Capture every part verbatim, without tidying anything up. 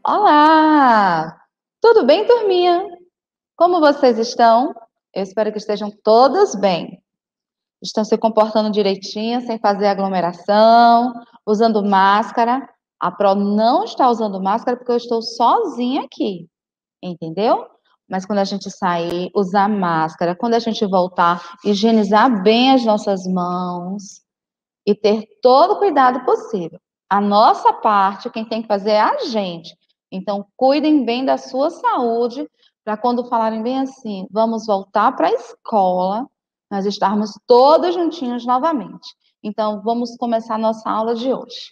Olá! Tudo bem, turminha? Como vocês estão? Eu espero que estejam todas bem. Estão se comportando direitinho, sem fazer aglomeração, usando máscara. A Pro não está usando máscara porque eu estou sozinha aqui, entendeu? Mas quando a gente sair, usar máscara. Quando a gente voltar, higienizar bem as nossas mãos e ter todo o cuidado possível. A nossa parte, quem tem que fazer é a gente. Então, cuidem bem da sua saúde, para quando falarem bem assim, vamos voltar para a escola, nós estarmos todos juntinhos novamente. Então, vamos começar a nossa aula de hoje.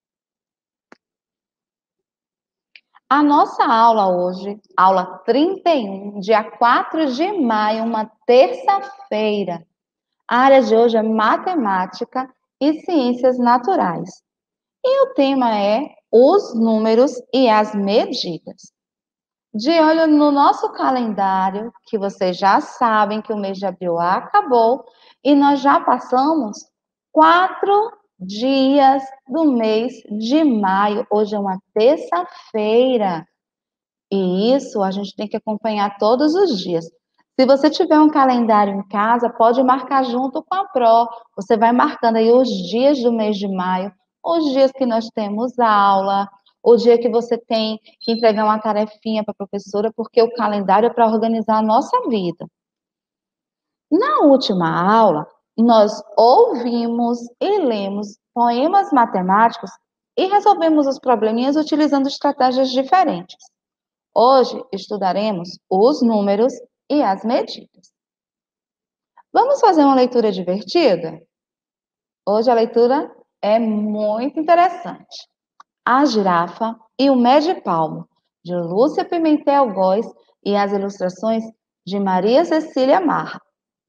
A nossa aula hoje, aula trinta e um, dia quatro de maio, uma terça-feira. A área de hoje é matemática e ciências naturais. E o tema é os números e as medidas. De olho no nosso calendário, que vocês já sabem que o mês de abril acabou, e nós já passamos quatro dias do mês de maio. Hoje é uma terça-feira. E isso a gente tem que acompanhar todos os dias. Se você tiver um calendário em casa, pode marcar junto com a Pro. Você vai marcando aí os dias do mês de maio, os dias que nós temos aula, o dia que você tem que entregar uma tarefinha para a professora, porque o calendário é para organizar a nossa vida. Na última aula, nós ouvimos e lemos poemas matemáticos e resolvemos os probleminhas utilizando estratégias diferentes. Hoje estudaremos os números e as medidas. Vamos fazer uma leitura divertida? Hoje a leitura é muito interessante. A Girafa e o Mede-Palmo, de Lúcia Pimentel Góes, e as ilustrações de Maria Cecília Marra.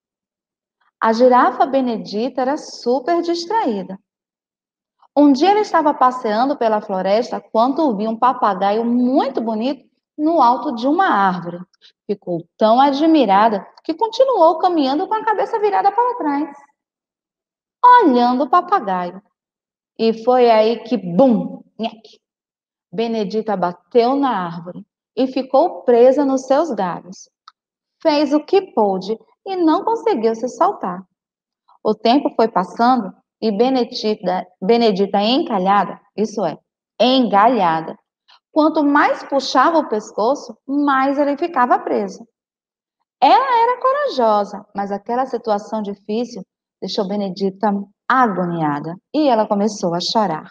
A girafa Benedita era super distraída. Um dia ela estava passeando pela floresta quando viu um papagaio muito bonito no alto de uma árvore. Ficou tão admirada que continuou caminhando com a cabeça virada para trás, olhando o papagaio. E foi aí que, bum, nhaque, Benedita bateu na árvore e ficou presa nos seus galhos. Fez o que pôde e não conseguiu se soltar. O tempo foi passando e Benedita, Benedita encalhada, isso é, engalhada. Quanto mais puxava o pescoço, mais ele ficava preso. Ela era corajosa, mas aquela situação difícil deixou Benedita agoniada e ela começou a chorar.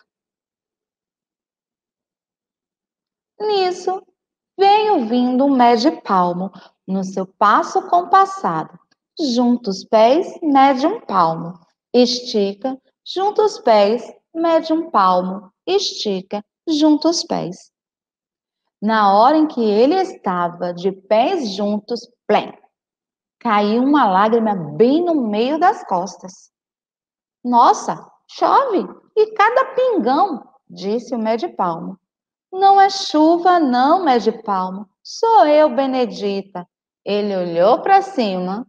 Nisso, veio vindo um Mede-Palmo no seu passo compassado. Junta os pés, mede um palmo. Estica, junta os pés, mede um palmo. Estica, junta os pés. Na hora em que ele estava de pés juntos, plém, caiu uma lágrima bem no meio das costas. Nossa, chove! E cada pingão, disse o Mede-Palmo. Não é chuva, não, Mede-Palmo. Sou eu, Benedita. Ele olhou para cima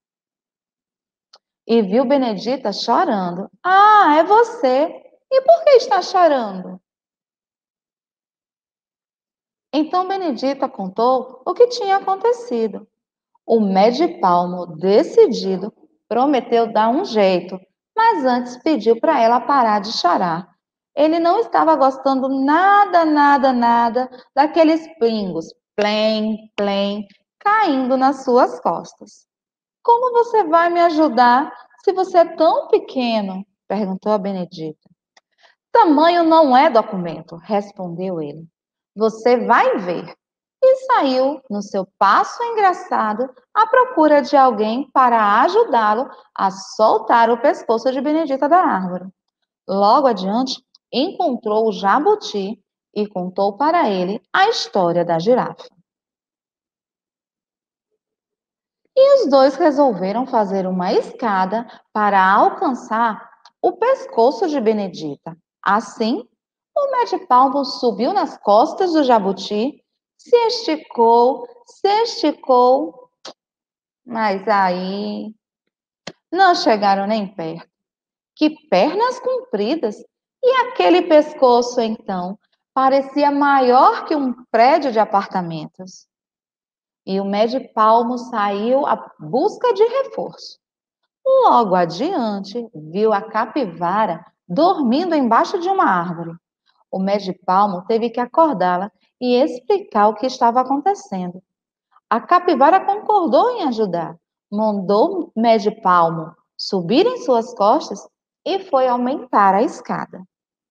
e viu Benedita chorando. Ah, é você. E por que está chorando? Então Benedita contou o que tinha acontecido. O Mede-Palmo, decidido, prometeu dar um jeito, mas antes pediu para ela parar de chorar. Ele não estava gostando nada, nada, nada daqueles pingos, plém, plém, caindo nas suas costas. Como você vai me ajudar se você é tão pequeno? Perguntou a Benedita. Tamanho não é documento, respondeu ele. Você vai ver. E saiu no seu passo engraçado à procura de alguém para ajudá-lo a soltar o pescoço de Benedita da árvore. Logo adiante, encontrou o jabuti e contou para ele a história da girafa. E os dois resolveram fazer uma escada para alcançar o pescoço de Benedita. Assim, o Mede-Palmo subiu nas costas do jabuti, se esticou, se esticou, mas aí não chegaram nem perto. Que pernas compridas! E aquele pescoço, então? parecia maior que um prédio de apartamentos. E o Medipalmo saiu à busca de reforço. Logo adiante, viu a capivara dormindo embaixo de uma árvore. O Medipalmo teve que acordá-la e explicar o que estava acontecendo. A capivara concordou em ajudar, mandou o Medipalmo subir em suas costas e foi aumentar a escada.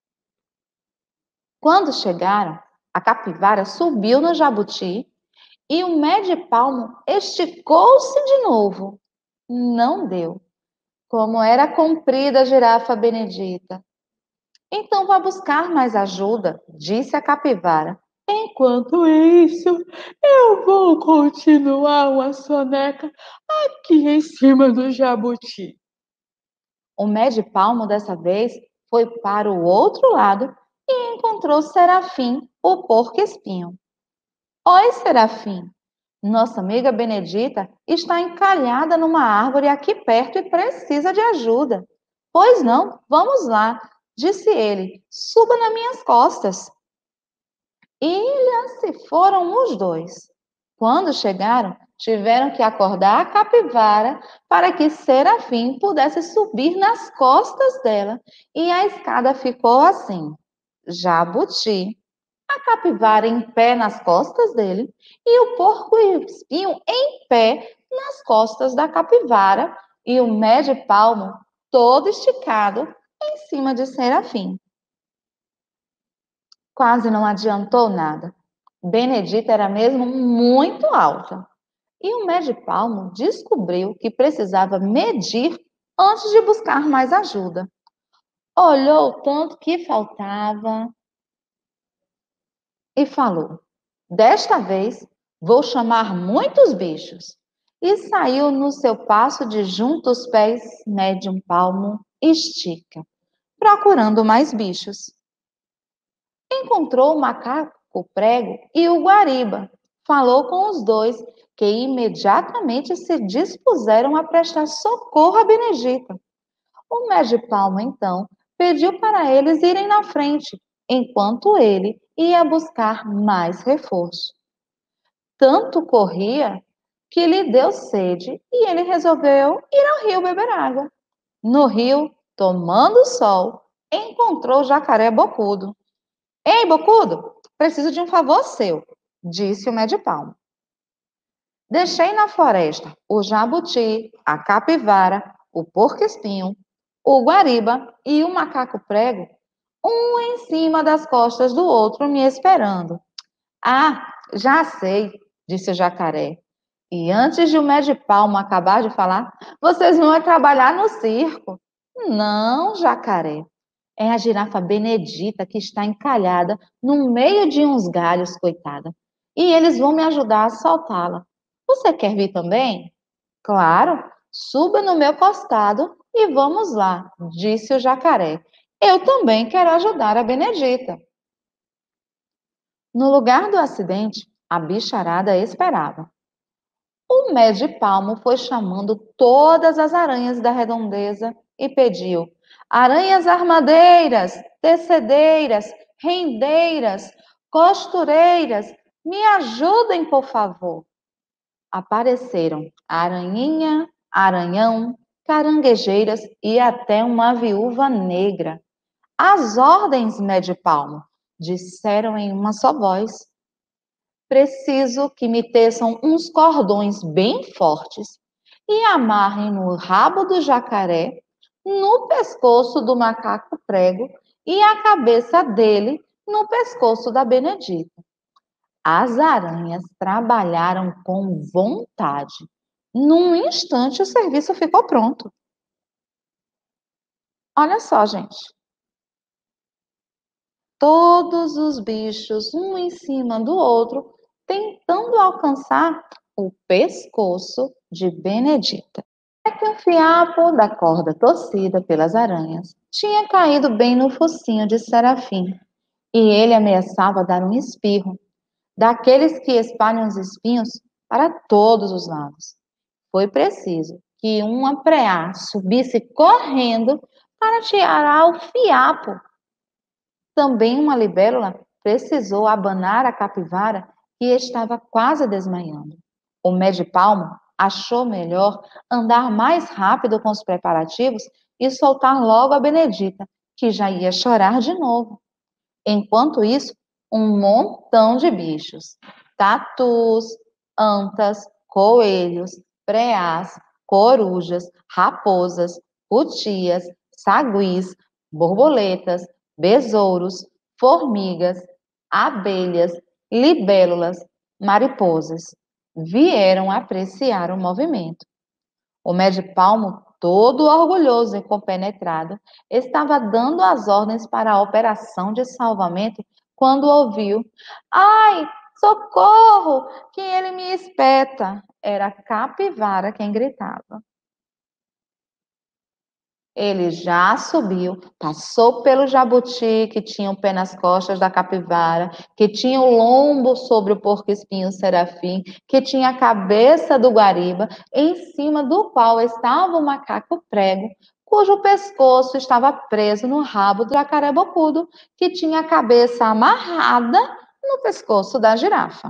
Quando chegaram, a capivara subiu no jabuti e o Medipalmo esticou-se de novo. Não deu. Como era comprida a girafa Benedita. Então vá buscar mais ajuda, disse a capivara. Enquanto isso, eu vou continuar uma soneca aqui em cima do jabuti. O Medipalmo dessa vez foi para o outro lado e encontrou Serafim, o porco-espinho. Oi, Serafim. Nossa amiga Benedita está encalhada numa árvore aqui perto e precisa de ajuda. Pois não, vamos lá, disse ele. Suba nas minhas costas. E lá se foram os dois. Quando chegaram, tiveram que acordar a capivara para que Serafim pudesse subir nas costas dela. E a escada ficou assim: jabuti, a capivara em pé nas costas dele e o porco-espinho em pé nas costas da capivara e o Medipalmo todo esticado em cima de Serafim. Quase não adiantou nada. Benedita era mesmo muito alta e o Medipalmo descobriu que precisava medir antes de buscar mais ajuda. Olhou o tanto que faltava e falou: desta vez vou chamar muitos bichos. E saiu no seu passo de junto os pés, mede um palmo, estica, procurando mais bichos. Encontrou o macaco prego e o guariba. Falou com os dois, que imediatamente se dispuseram a prestar socorro a Benedita. O Medipalmo, então, pediu para eles irem na frente, enquanto ele ia buscar mais reforço. Tanto corria que lhe deu sede e ele resolveu ir ao rio beber água. No rio, tomando sol, encontrou o jacaré bocudo. Ei, bocudo, preciso de um favor seu, disse o Medipalmo. Deixei na floresta o jabuti, a capivara, o porco-espinho, o guariba e o macaco prego, um em cima das costas do outro me esperando. Ah, já sei, disse o jacaré. E antes de o Medipalmo acabar de falar, vocês vão trabalhar no circo. Não, jacaré. É a girafa Benedita que está encalhada no meio de uns galhos, coitada. E eles vão me ajudar a soltá-la. Você quer vir também? Claro, suba no meu costado e vamos lá, disse o jacaré. Eu também quero ajudar a Benedita. No lugar do acidente, a bicharada esperava. O Medipalmo foi chamando todas as aranhas da redondeza e pediu: aranhas armadeiras, tecedeiras, rendeiras, costureiras, me ajudem, por favor. Apareceram aranhinha, aranhão, caranguejeiras e até uma viúva negra. As ordens, Medipalmo, disseram em uma só voz. Preciso que me teçam uns cordões bem fortes e amarrem no rabo do jacaré, no pescoço do macaco prego e a cabeça dele no pescoço da Benedita. As aranhas trabalharam com vontade. Num instante, o serviço ficou pronto. Olha só, gente. Todos os bichos, um em cima do outro, tentando alcançar o pescoço de Benedita. É que o fiapo da corda torcida pelas aranhas tinha caído bem no focinho de Serafim, e ele ameaçava dar um espirro, daqueles que espalham os espinhos para todos os lados. Foi preciso que uma preá subisse correndo para tirar o fiapo. Também uma libélula precisou abanar a capivara que estava quase desmaiando. O médico-palmo achou melhor andar mais rápido com os preparativos e soltar logo a Benedita, que já ia chorar de novo. Enquanto isso, um montão de bichos, tatus, antas, coelhos, preás, corujas, raposas, cutias, saguis, borboletas, besouros, formigas, abelhas, libélulas, mariposas, vieram apreciar o movimento. O médico-palmo, todo orgulhoso e compenetrado, estava dando as ordens para a operação de salvamento quando ouviu: "Ai, socorro, que ele me espeta!" Era a capivara quem gritava. Ele já subiu, passou pelo jabuti, que tinha o pé nas costas da capivara, que tinha o lombo sobre o porco-espinho serafim, que tinha a cabeça do guariba, em cima do qual estava o macaco prego, cujo pescoço estava preso no rabo do jacaré bocudo, que tinha a cabeça amarrada no pescoço da girafa.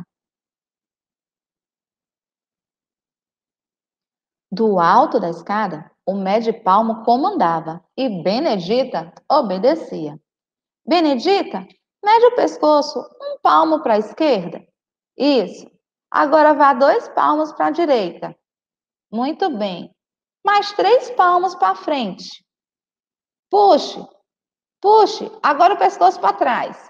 Do alto da escada, o médico-palmo comandava e Benedita obedecia. Benedita, mede o pescoço um palmo para a esquerda. Isso. Agora vá dois palmos para a direita. Muito bem. Mais três palmos para frente. Puxe, puxe. Agora o pescoço para trás.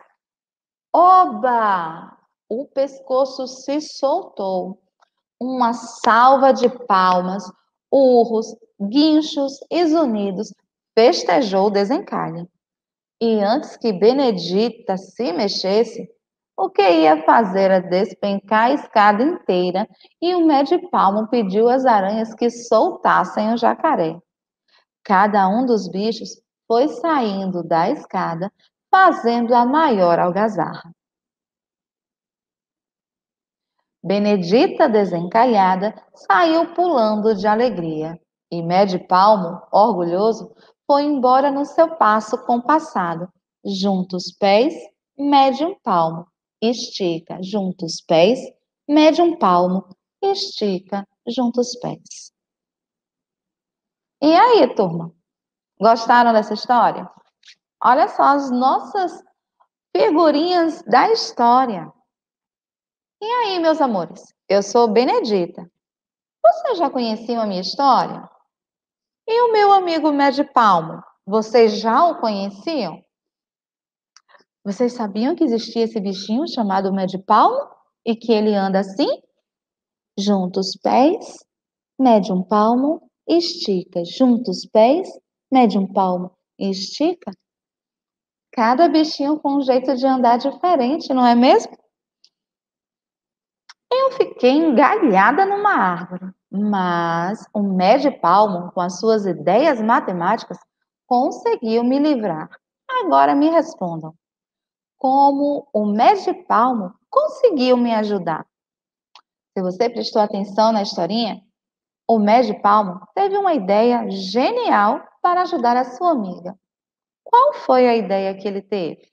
Oba! O pescoço se soltou. Uma salva de palmas, urros, guinchos e zunidos festejou o desencalhe. E antes que Benedita se mexesse, o que ia fazer era despencar a escada inteira e o médico-palmo pediu às aranhas que soltassem o jacaré. Cada um dos bichos foi saindo da escada, fazendo a maior algazarra. Benedita, desencalhada, saiu pulando de alegria, e Médio-Palmo, orgulhoso, foi embora no seu passo compassado. Junta os pés, mede um palmo, estica, junta os pés, mede um palmo, estica, junta os pés. E aí, turma? Gostaram dessa história? Olha só as nossas figurinhas da história. E aí, meus amores? Eu sou Benedita. Vocês já conheciam a minha história? E o meu amigo Médio-Palmo? Vocês já o conheciam? Vocês sabiam que existia esse bichinho chamado Médio-Palmo? E que ele anda assim? Junta os pés, mede um palmo, estica. Junta os pés, mede um palmo e estica. Cada bichinho com um jeito de andar diferente, não é mesmo? Eu fiquei engalhada numa árvore, mas o médio-palmo, com as suas ideias matemáticas, conseguiu me livrar. Agora me respondam, como o médio-palmo conseguiu me ajudar? Se você prestou atenção na historinha, o médio-palmo teve uma ideia genial para ajudar a sua amiga. Qual foi a ideia que ele teve?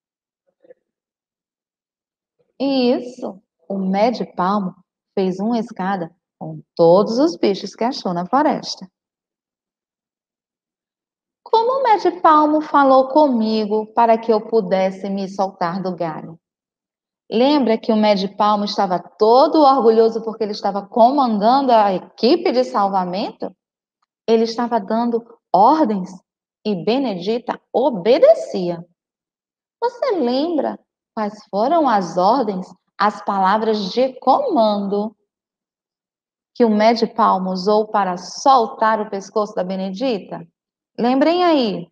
Isso, o médio-palmo fez uma escada com todos os bichos que achou na floresta. Como o médio-palmo falou comigo para que eu pudesse me soltar do galho? Lembra que o médio-palmo estava todo orgulhoso porque ele estava comandando a equipe de salvamento? Ele estava dando ordens e Benedita obedecia. Você lembra quais foram as ordens, as palavras de comando que o médio-palmo usou para soltar o pescoço da Benedita? Lembrem aí.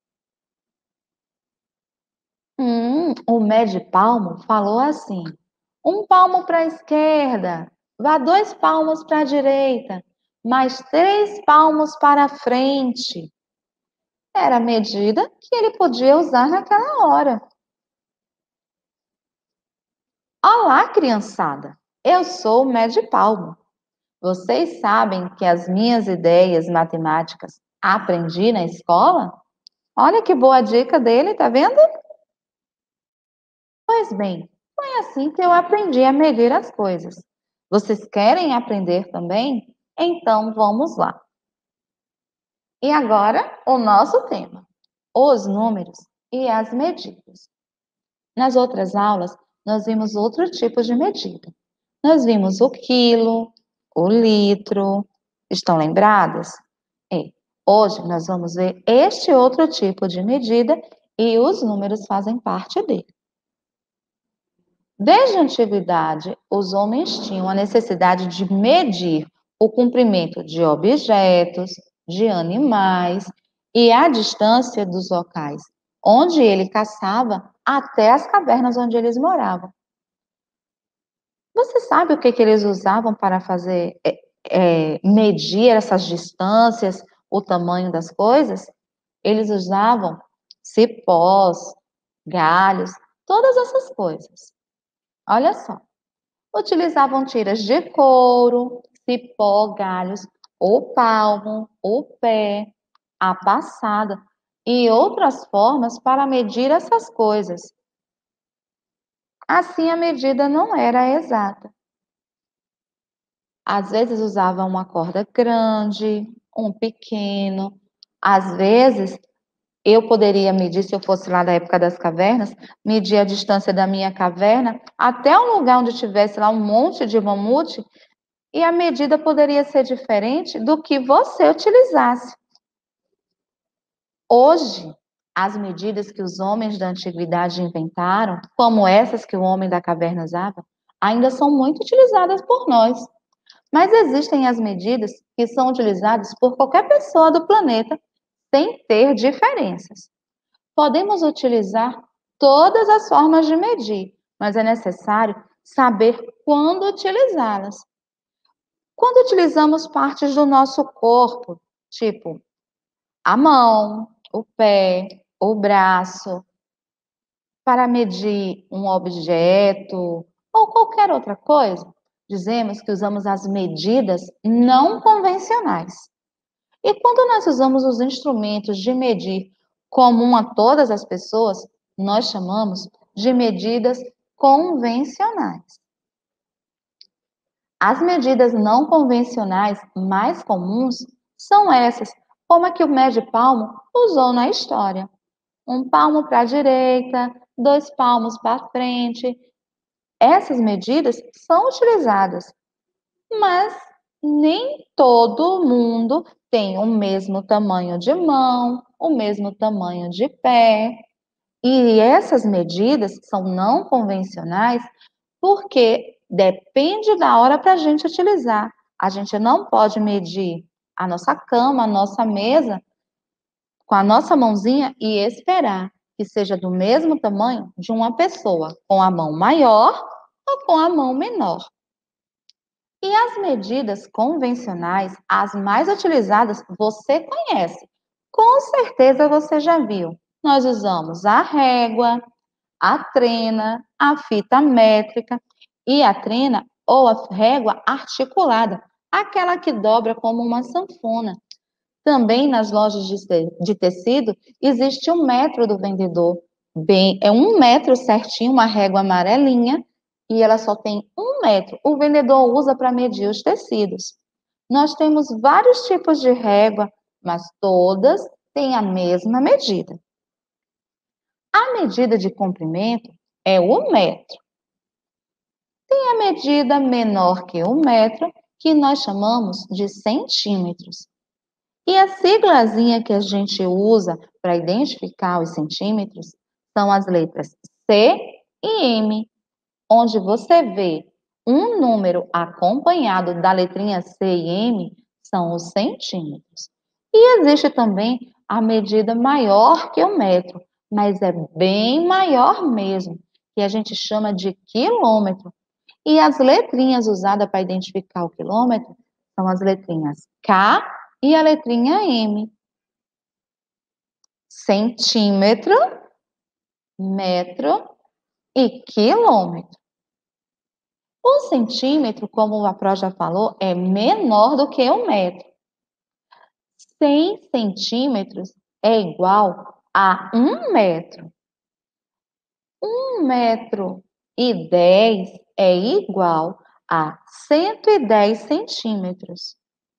Hum, o médio-palmo falou assim: um palmo para a esquerda, vá dois palmos para a direita, mais três palmos para a frente. Era a medida que ele podia usar naquela hora. Olá, criançada! Eu sou o médio-palmo. Vocês sabem que as minhas ideias matemáticas aprendi na escola? Olha que boa dica dele, tá vendo? Pois bem, foi assim que eu aprendi a medir as coisas. Vocês querem aprender também? Então vamos lá. E agora, o nosso tema: os números e as medidas. Nas outras aulas, nós vimos outro tipo de medida. Nós vimos o quilo, o litro. Estão lembradas? É. Hoje nós vamos ver este outro tipo de medida e os números fazem parte dele. Desde a antiguidade, os homens tinham a necessidade de medir o comprimento de objetos, de animais e a distância dos locais onde ele caçava até as cavernas onde eles moravam. Você sabe o que que eles usavam para fazer, é, é, medir essas distâncias, o tamanho das coisas? Eles usavam cipós, galhos, todas essas coisas. Olha só. Utilizavam tiras de couro, cipó, galhos, o palmo, o pé, a passada e outras formas para medir essas coisas. Assim, a medida não era exata. Às vezes usava uma corda grande, um pequeno. Às vezes, eu poderia medir, se eu fosse lá da época das cavernas, medir a distância da minha caverna até um lugar onde tivesse lá um monte de mamute. E a medida poderia ser diferente do que você utilizasse. Hoje, as medidas que os homens da antiguidade inventaram, como essas que o homem da caverna usava, ainda são muito utilizadas por nós. Mas existem as medidas que são utilizadas por qualquer pessoa do planeta sem ter diferenças. Podemos utilizar todas as formas de medir, mas é necessário saber quando utilizá-las. Quando utilizamos partes do nosso corpo, tipo a mão, o pé, o braço, para medir um objeto ou qualquer outra coisa, dizemos que usamos as medidas não convencionais. E quando nós usamos os instrumentos de medir comum a todas as pessoas, nós chamamos de medidas convencionais. As medidas não convencionais mais comuns são essas, como a que o médio palmo usou na história. Um palmo para a direita, dois palmos para frente. Essas medidas são utilizadas, mas nem todo mundo tem o mesmo tamanho de mão, o mesmo tamanho de pé. E essas medidas são não convencionais porque depende da hora para a gente utilizar. A gente não pode medir a nossa cama, a nossa mesa, com a nossa mãozinha e esperar que seja do mesmo tamanho de uma pessoa com a mão maior ou com a mão menor. E as medidas convencionais, as mais utilizadas, você conhece. Com certeza você já viu. Nós usamos a régua, a trena, a fita métrica e a trena ou a régua articulada, aquela que dobra como uma sanfona. Também nas lojas de tecido existe um metro do vendedor. Bem, é um metro certinho, uma régua amarelinha, e ela só tem um metro. O vendedor usa para medir os tecidos. Nós temos vários tipos de régua, mas todas têm a mesma medida. A medida de comprimento é o metro. Tem a medida menor que o metro, que nós chamamos de centímetros. E a siglazinha que a gente usa para identificar os centímetros são as letras C e M, onde você vê um número acompanhado da letrinha C e M, são os centímetros. E existe também a medida maior que o metro, mas é bem maior mesmo, que a gente chama de quilômetro. E as letrinhas usadas para identificar o quilômetro são as letrinhas K e a letrinha M. Centímetro, metro e quilômetro. O centímetro, como a Pró já falou, é menor do que o metro. cem centímetros é igual a um metro. Um metro e dez é igual a cento e dez centímetros.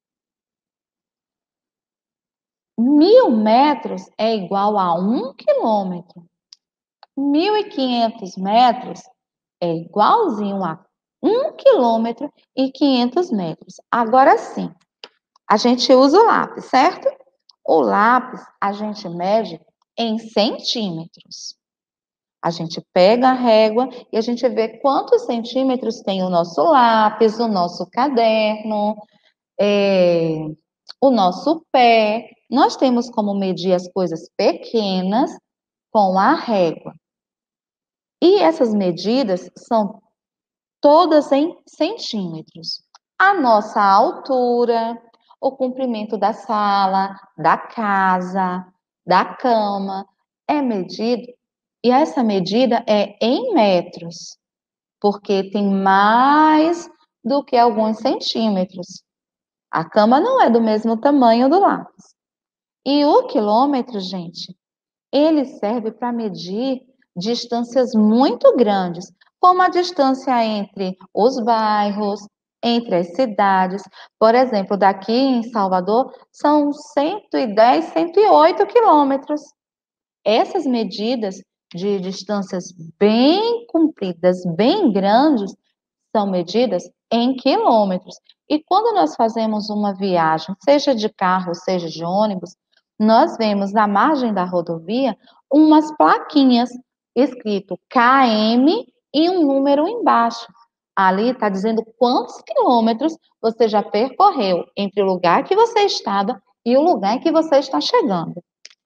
Mil metros é igual a um quilômetro. Mil e quinhentos metros é igualzinho a um quilômetro e quinhentos metros. Agora sim, a gente usa o lápis, certo? O lápis a gente mede em centímetros. A gente pega a régua e a gente vê quantos centímetros tem o nosso lápis, o nosso caderno, é, o nosso pé. Nós temos como medir as coisas pequenas com a régua. E essas medidas são todas em centímetros. A nossa altura, o comprimento da sala, da casa, da cama, é medido, e essa medida é em metros, porque tem mais do que alguns centímetros. A cama não é do mesmo tamanho do lápis. E o quilômetro, gente, ele serve para medir distâncias muito grandes, como a distância entre os bairros, entre as cidades. Por exemplo, daqui em Salvador são cento e dez, cento e oito quilômetros. Essas medidas de distâncias bem compridas, bem grandes, são medidas em quilômetros. E quando nós fazemos uma viagem, seja de carro, seja de ônibus, nós vemos na margem da rodovia umas plaquinhas escrito K M e um número embaixo. Ali está dizendo quantos quilômetros você já percorreu entre o lugar que você estava e o lugar que você está chegando.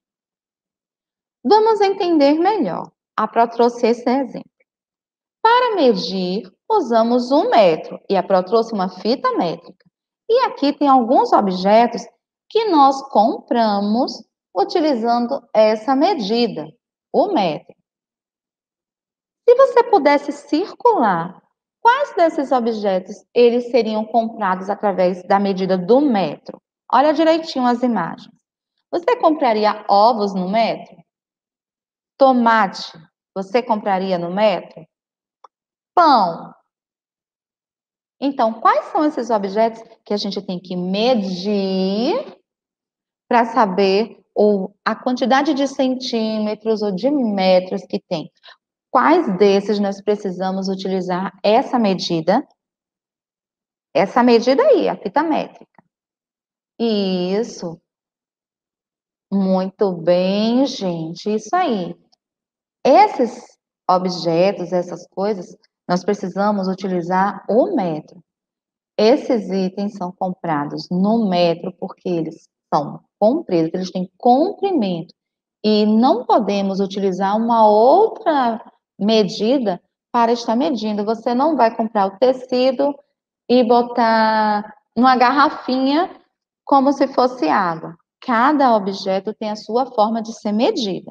Vamos entender melhor. A Pro trouxe esse exemplo. Para medir, usamos um metro e a Pro trouxe uma fita métrica. E aqui tem alguns objetos que nós compramos utilizando essa medida, o metro. Se você pudesse circular, quais desses objetos eles seriam comprados através da medida do metro? Olha direitinho as imagens. Você compraria ovos no metro? Tomate, você compraria no metro? Pão. Então, quais são esses objetos que a gente tem que medir para saber ou a quantidade de centímetros ou de metros que tem? Quais desses nós precisamos utilizar essa medida? Essa medida aí, a fita métrica. Isso. Muito bem, gente. Isso aí. Esses objetos, essas coisas, nós precisamos utilizar o metro. Esses itens são comprados no metro porque eles são compridos, eles têm comprimento. E não podemos utilizar uma outra medida para estar medindo. Você não vai comprar o tecido e botar numa garrafinha como se fosse água. Cada objeto tem a sua forma de ser medida.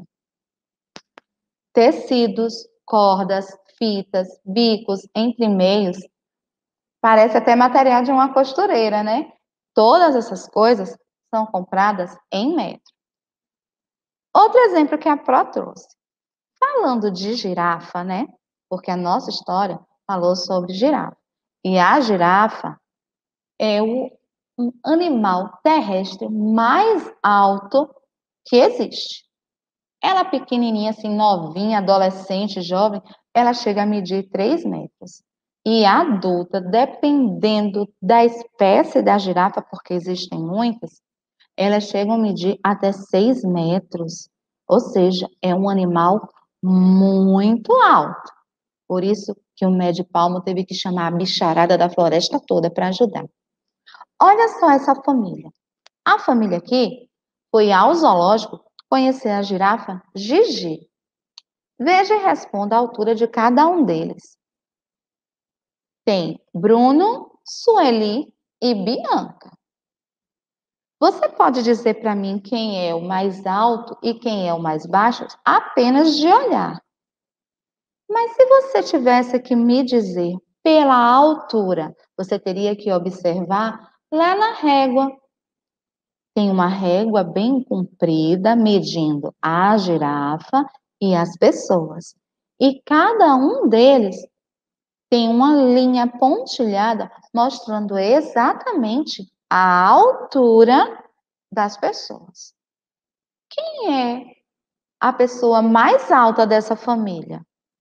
Tecidos, cordas, fitas, bicos, entre-meios, parece até material de uma costureira, né? Todas essas coisas são compradas em metro. Outro exemplo que a Pro trouxe. Falando de girafa, né? Porque a nossa história falou sobre girafa. E a girafa é o um animal terrestre mais alto que existe. Ela pequenininha, assim, novinha, adolescente, jovem, ela chega a medir três metros. E a adulta, dependendo da espécie da girafa, porque existem muitas, elas chegam a medir até seis metros. Ou seja, é um animal muito alto. Por isso que o Médio Palmo teve que chamar a bicharada da floresta toda para ajudar. Olha só essa família. A família aqui foi ao zoológico conhecer a girafa Gigi. Veja e responda a altura de cada um deles. Tem Bruno, Sueli e Bianca. Você pode dizer para mim quem é o mais alto e quem é o mais baixo apenas de olhar. Mas se você tivesse que me dizer pela altura, você teria que observar lá na régua. Tem uma régua bem comprida medindo a girafa e as pessoas. E cada um deles tem uma linha pontilhada mostrando exatamente a altura das pessoas. Quem é a pessoa mais alta dessa família?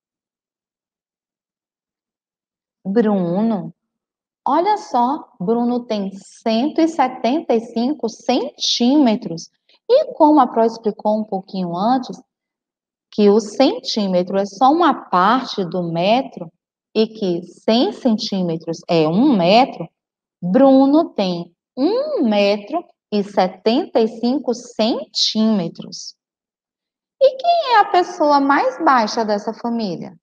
Bruno. Olha só, Bruno tem cento e setenta e cinco centímetros. E como a Pro explicou um pouquinho antes, que o centímetro é só uma parte do metro e que cem centímetros é um metro, Bruno tem um metro e setenta e cinco centímetros. E quem é a pessoa mais baixa dessa família?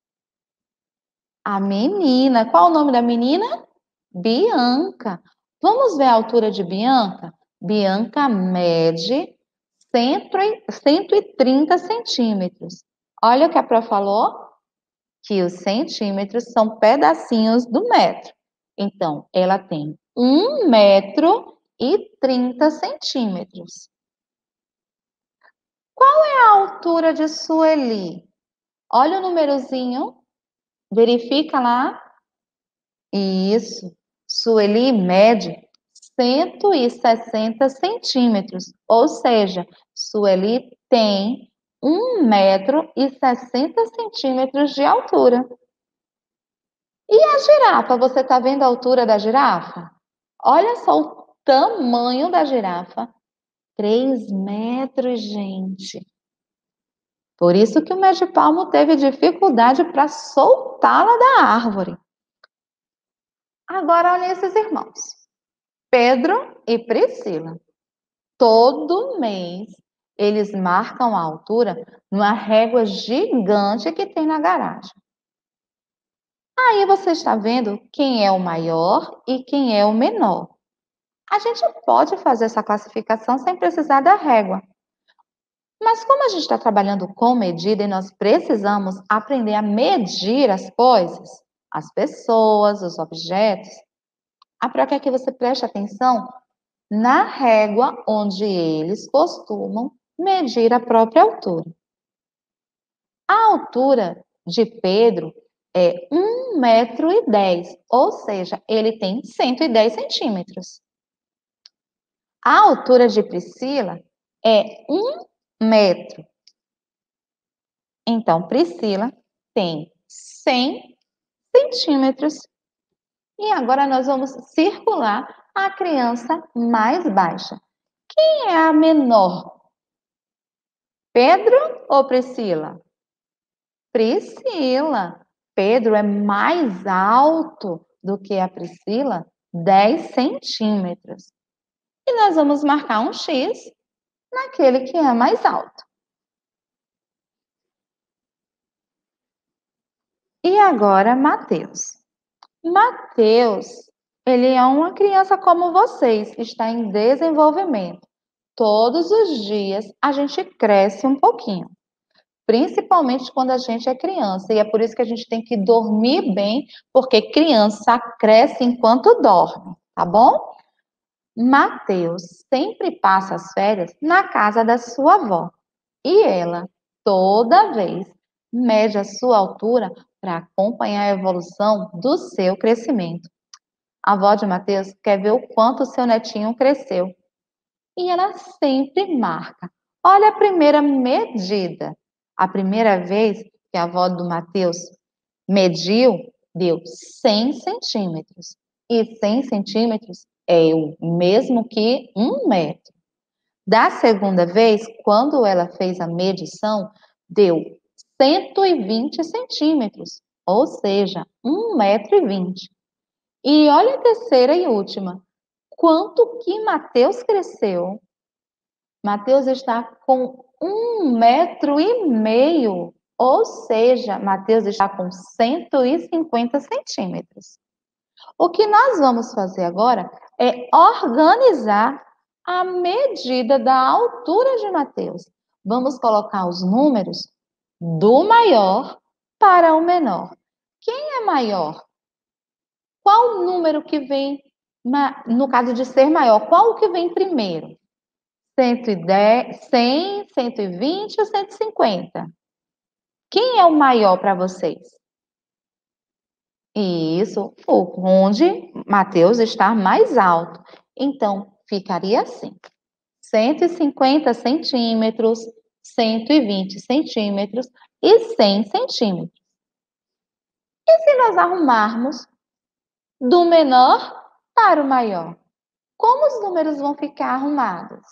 A menina. Qual o nome da menina? Bianca. Vamos ver a altura de Bianca? Bianca mede cento e trinta centímetros. Olha o que a Pro falou, que os centímetros são pedacinhos do metro. Então, ela tem um metro e trinta centímetros. Qual é a altura de Sueli? Olha o númerozinho, verifica lá. Isso. Sueli mede cento e sessenta centímetros, ou seja, Sueli tem um metro e sessenta centímetros de altura. E a girafa? Você está vendo a altura da girafa? Olha só o tamanho da girafa. três metros, gente. Por isso que o Medipalmo teve dificuldade para soltá-la da árvore. Agora, olha esses irmãos. Pedro e Priscila. Todo mês eles marcam a altura numa régua gigante que tem na garagem. Aí você está vendo quem é o maior e quem é o menor. A gente pode fazer essa classificação sem precisar da régua. Mas como a gente está trabalhando com medida e nós precisamos aprender a medir as coisas, as pessoas, os objetos, a Pro quer que você preste atenção na régua onde eles costumam medir a própria altura. A altura de Pedro é um metro e dez, ou seja, ele tem cento e dez centímetros. A altura de Priscila é um metro. Então, Priscila tem cem centímetros. E agora nós vamos circular a criança mais baixa. Quem é a menor? Pedro ou Priscila? Priscila. Pedro é mais alto do que a Priscila, dez centímetros. E nós vamos marcar um X naquele que é mais alto. E agora, Mateus. Mateus, ele é uma criança como vocês, está em desenvolvimento. Todos os dias a gente cresce um pouquinho, principalmente quando a gente é criança. E é por isso que a gente tem que dormir bem, porque criança cresce enquanto dorme, tá bom? Mateus sempre passa as férias na casa da sua avó. E ela, toda vez, mede a sua altura para acompanhar a evolução do seu crescimento. A avó de Mateus quer ver o quanto o seu netinho cresceu. E ela sempre marca. Olha a primeira medida. A primeira vez que a avó do Mateus mediu, deu cem centímetros. E cem centímetros é o mesmo que um metro. Da segunda vez, quando ela fez a medição, deu cento e vinte centímetros, ou seja, um metro e vinte. E olha a terceira e última. Quanto que Mateus cresceu? Mateus está com um metro e meio, ou seja, Mateus está com cento e cinquenta centímetros. O que nós vamos fazer agora é organizar a medida da altura de Mateus. Vamos colocar os números do maior para o menor. Quem é maior? Qual o número que vem, no caso de ser maior, qual o que vem primeiro? cento e dez, cem, cento e vinte ou cento e cinquenta? Quem é o maior para vocês? Isso, o onde Mateus está mais alto. Então, ficaria assim: cento e cinquenta centímetros, cento e vinte centímetros e cem centímetros. E se nós arrumarmos do menor para o maior, como os números vão ficar arrumados?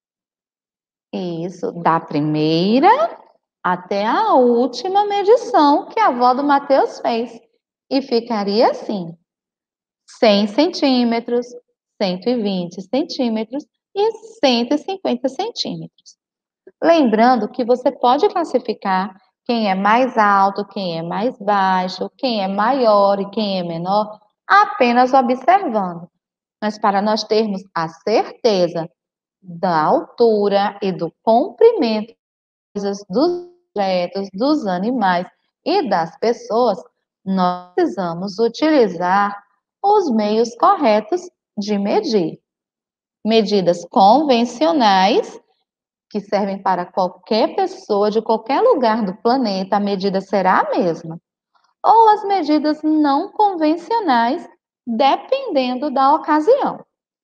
Isso, da primeira até a última medição que a avó do Mateus fez. E ficaria assim: cem centímetros, cento e vinte centímetros e cento e cinquenta centímetros. Lembrando que você pode classificar quem é mais alto, quem é mais baixo, quem é maior e quem é menor, apenas observando. Mas para nós termos a certeza da altura e do comprimento dos objetos, dos animais e das pessoas, nós precisamos utilizar os meios corretos de medir. Medidas convencionais, que servem para qualquer pessoa de qualquer lugar do planeta, a medida será a mesma. Ou as medidas não convencionais, dependendo da ocasião.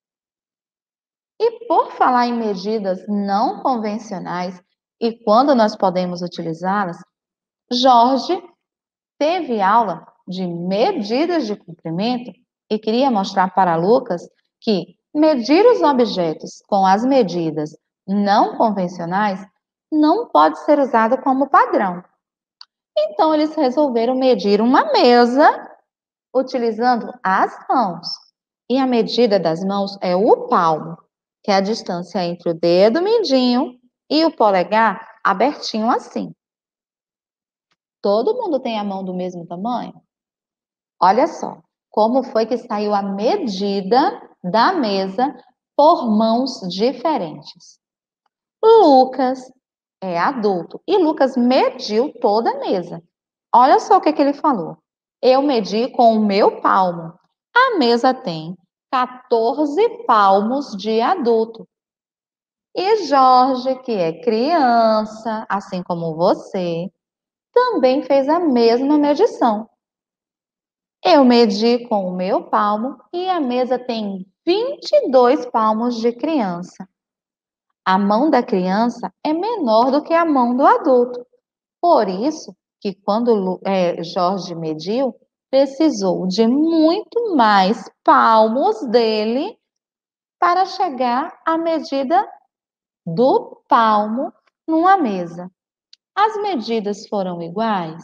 E por falar em medidas não convencionais e quando nós podemos utilizá-las, Jorge teve aula de medidas de comprimento e queria mostrar para Lucas que medir os objetos com as medidas não convencionais não pode ser usado como padrão. Então, eles resolveram medir uma mesa utilizando as mãos. E a medida das mãos é o palmo, que é a distância entre o dedo mindinho e o polegar abertinho assim. Todo mundo tem a mão do mesmo tamanho? Olha só, como foi que saiu a medida da mesa por mãos diferentes. Lucas é adulto e Lucas mediu toda a mesa. Olha só o que, que ele falou. Eu medi com o meu palmo. A mesa tem quatorze palmos de adulto. E Jorge, que é criança, assim como você, também fez a mesma medição. Eu medi com o meu palmo e a mesa tem vinte e dois palmos de criança. A mão da criança é menor do que a mão do adulto. Por isso que quando é, Jorge mediu, precisou de muito mais palmos dele para chegar à medida do palmo numa mesa. As medidas foram iguais?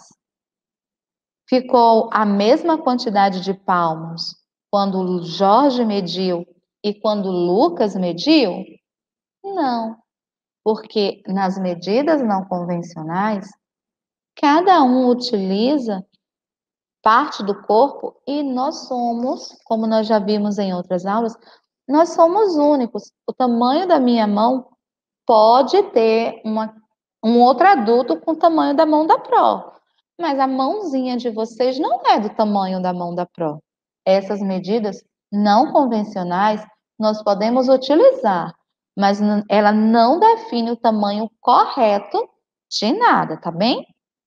Ficou a mesma quantidade de palmos quando Jorge mediu e quando Lucas mediu? Não, porque nas medidas não convencionais, cada um utiliza parte do corpo e nós somos, como nós já vimos em outras aulas, nós somos únicos. O tamanho da minha mão pode ter uma, um outro adulto com o tamanho da mão da Pro, mas a mãozinha de vocês não é do tamanho da mão da Pro. Essas medidas não convencionais nós podemos utilizar, mas ela não define o tamanho correto de nada, tá bem?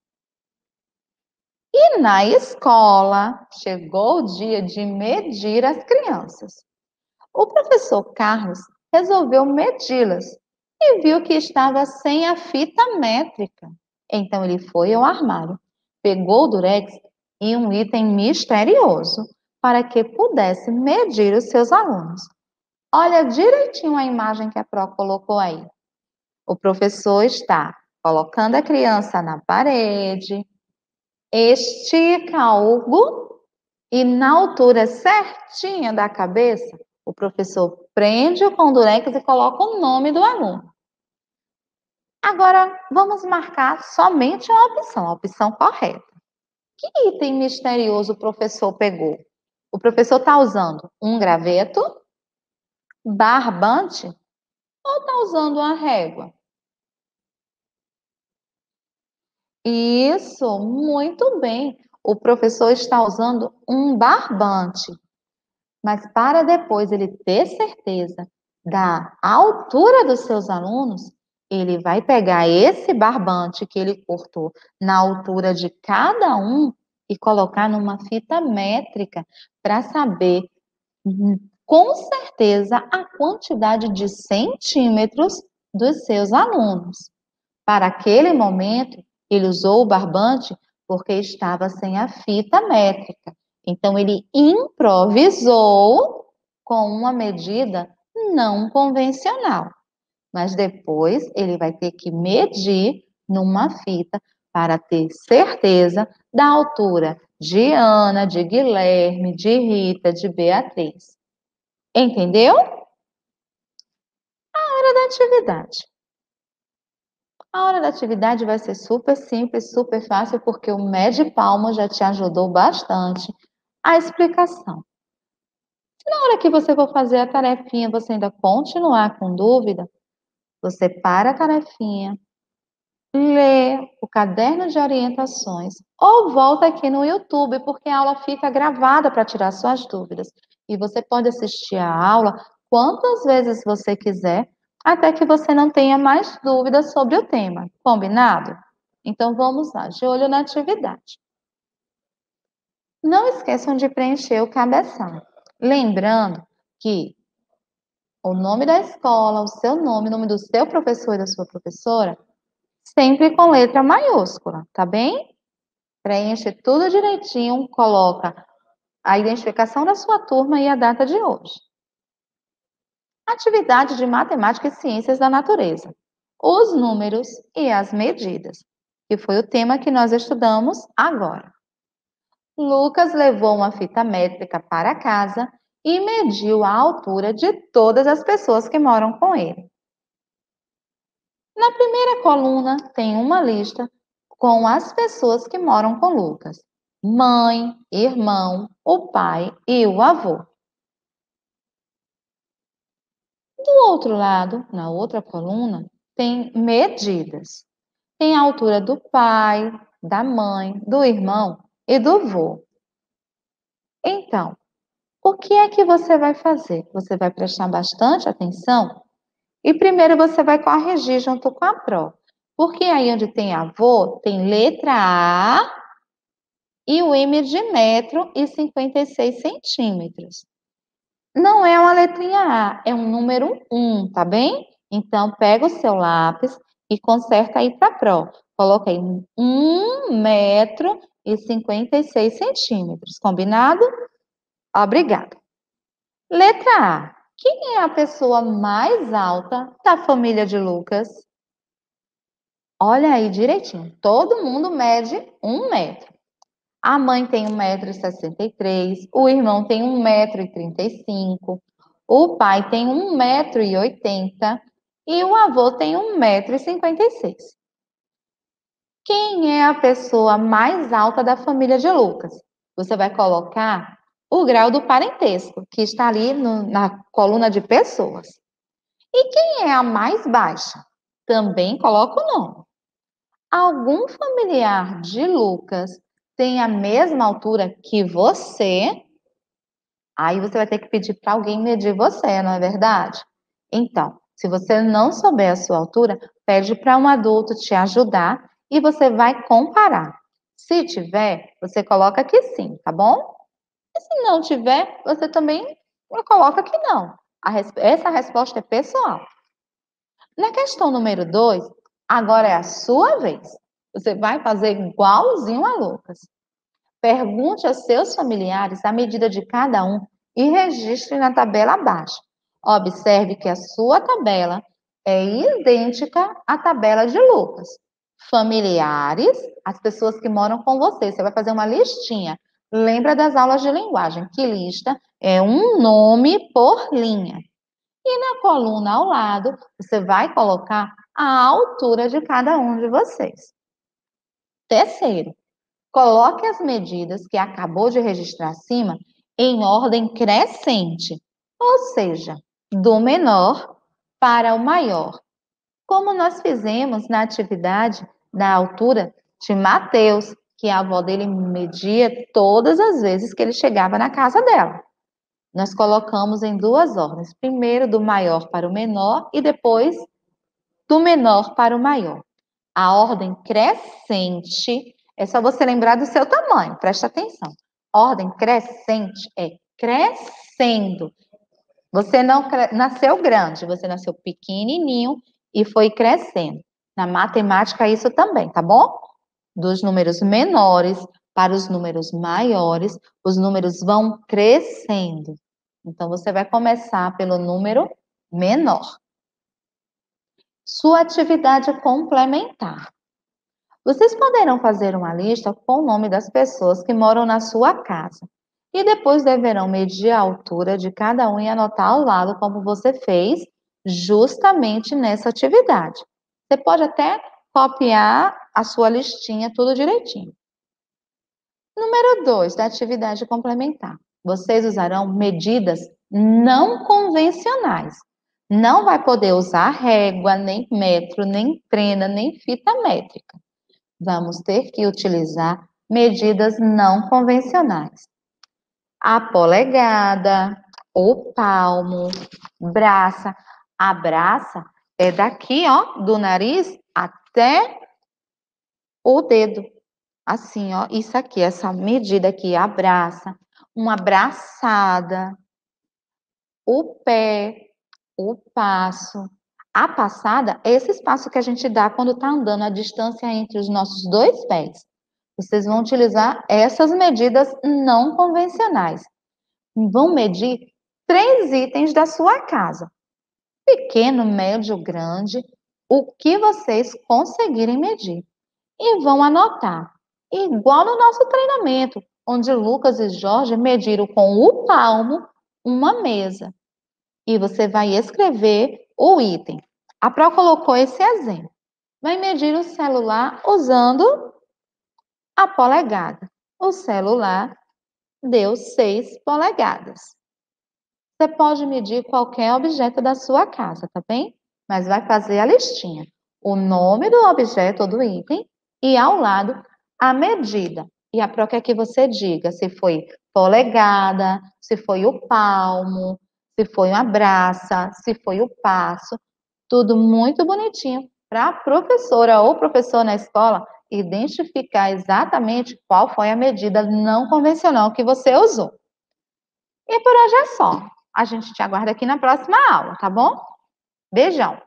E na escola, chegou o dia de medir as crianças. O professor Carlos resolveu medi-las e viu que estava sem a fita métrica. Então ele foi ao armário, pegou o durex e um item misterioso para que pudesse medir os seus alunos. Olha direitinho a imagem que a Pro colocou aí. O professor está colocando a criança na parede, estica algo e na altura certinha da cabeça, o professor prende o condurex e coloca o nome do aluno. Agora, vamos marcar somente a opção, a opção correta. Que item misterioso o professor pegou? O professor está usando um graveto, barbante ou está usando uma régua? Isso, muito bem. O professor está usando um barbante. Mas para depois ele ter certeza da altura dos seus alunos, Ele vai pegar esse barbante que ele cortou na altura de cada um e colocar numa fita métrica para saber, hum, com certeza, a quantidade de centímetros dos seus alunos. Para aquele momento, ele usou o barbante porque estava sem a fita métrica. Então, ele improvisou com uma medida não convencional. Mas depois ele vai ter que medir numa fita para ter certeza da altura de Ana, de Guilherme, de Rita, de Beatriz. Entendeu? Hora da atividade. A hora da atividade vai ser super simples, super fácil, porque o Mede Palmo já te ajudou bastante a explicação. Se na hora que você for fazer a tarefinha você ainda continuar com dúvida, você para a tarefinha, lê o caderno de orientações ou volta aqui no YouTube, porque a aula fica gravada para tirar suas dúvidas. E você pode assistir a aula quantas vezes você quiser, até que você não tenha mais dúvidas sobre o tema. Combinado? Então vamos lá, de olho na atividade. Não esqueçam de preencher o cabeção. Lembrando que o nome da escola, o seu nome, o nome do seu professor e da sua professora, sempre com letra maiúscula, tá bem? Preenche tudo direitinho, coloca a identificação da sua turma e a data de hoje. Atividade de matemática e ciências da natureza. Os números e as medidas, que foi o tema que nós estudamos agora. Lucas levou uma fita métrica para casa e mediu a altura de todas as pessoas que moram com ele. Na primeira coluna tem uma lista com as pessoas que moram com Lucas: mãe, irmão, o pai e o avô. Do outro lado, na outra coluna, tem medidas. Tem a altura do pai, da mãe, do irmão e do avô. Então, o que é que você vai fazer? Você vai prestar bastante atenção e primeiro você vai corrigir junto com a prova. Porque aí onde tem avô, tem letra A e o M de metro e cinquenta e seis centímetros. Não é uma letrinha A, é um número um, tá bem? Então, pega o seu lápis e conserta aí para a prova. Coloca aí um metro e cinquenta e seis centímetros, combinado? Obrigada. Letra A. Quem é a pessoa mais alta da família de Lucas? Olha aí direitinho. Todo mundo mede um metro. A mãe tem um metro e sessenta e três, o irmão tem um metro e trinta e cinco, o pai tem um metro e oitenta e o avô tem um metro e cinquenta e seis. Quem é a pessoa mais alta da família de Lucas? Você vai colocar o grau do parentesco, que está ali no, na coluna de pessoas. E quem é a mais baixa? Também coloca o nome. Algum familiar de Lucas tem a mesma altura que você? Aí você vai ter que pedir para alguém medir você, não é verdade? Então, se você não souber a sua altura, pede para um adulto te ajudar e você vai comparar. Se tiver, você coloca que sim, tá bom? E se não tiver, você também coloca que não. Res... Essa resposta é pessoal. Na questão número dois, agora é a sua vez. Você vai fazer igualzinho a Lucas. Pergunte aos seus familiares a medida de cada um e registre na tabela abaixo. Observe que a sua tabela é idêntica à tabela de Lucas. Familiares, as pessoas que moram com você. Você vai fazer uma listinha. Lembra das aulas de linguagem, que lista é um nome por linha. E na coluna ao lado, você vai colocar a altura de cada um de vocês. Terceiro, coloque as medidas que acabou de registrar acima em ordem crescente, ou seja, do menor para o maior, como nós fizemos na atividade da altura de Mateus, que a avó dele media todas as vezes que ele chegava na casa dela. Nós colocamos em duas ordens, primeiro do maior para o menor e depois do menor para o maior. A ordem crescente é só você lembrar do seu tamanho, presta atenção. Ordem crescente é crescendo. Você não nasceu grande, você nasceu pequenininho e foi crescendo. Na matemática, isso também, tá bom? Dos números menores para os números maiores, os números vão crescendo. Então, você vai começar pelo número menor. Sua atividade complementar. Vocês poderão fazer uma lista com o nome das pessoas que moram na sua casa. E depois deverão medir a altura de cada um e anotar ao lado como você fez justamente nessa atividade. Você pode até copiar a sua listinha tudo direitinho. Número dois da atividade complementar. Vocês usarão medidas não convencionais. Não vai poder usar régua, nem metro, nem trena, nem fita métrica. Vamos ter que utilizar medidas não convencionais. A polegada, o palmo, braça. A braça é daqui, ó, do nariz até o dedo. Assim, ó, isso aqui, essa medida aqui, a braça, uma braçada, o pé, o passo. A passada é esse espaço que a gente dá quando está andando, a distância entre os nossos dois pés. Vocês vão utilizar essas medidas não convencionais. Vão medir três itens da sua casa. Pequeno, médio, grande, o que vocês conseguirem medir. E vão anotar. Igual no nosso treinamento, onde Lucas e Jorge mediram com o palmo uma mesa. E você vai escrever o item. A Pro colocou esse exemplo. Vai medir o celular usando a polegada. O celular deu seis polegadas. Você pode medir qualquer objeto da sua casa, tá bem? Mas vai fazer a listinha. O nome do objeto ou do item e ao lado a medida. E a Pro quer que você diga se foi polegada, se foi o palmo, se foi uma braça, se foi o passo. Tudo muito bonitinho para a professora ou professor na escola identificar exatamente qual foi a medida não convencional que você usou. E por hoje é só. A gente te aguarda aqui na próxima aula, tá bom? Beijão!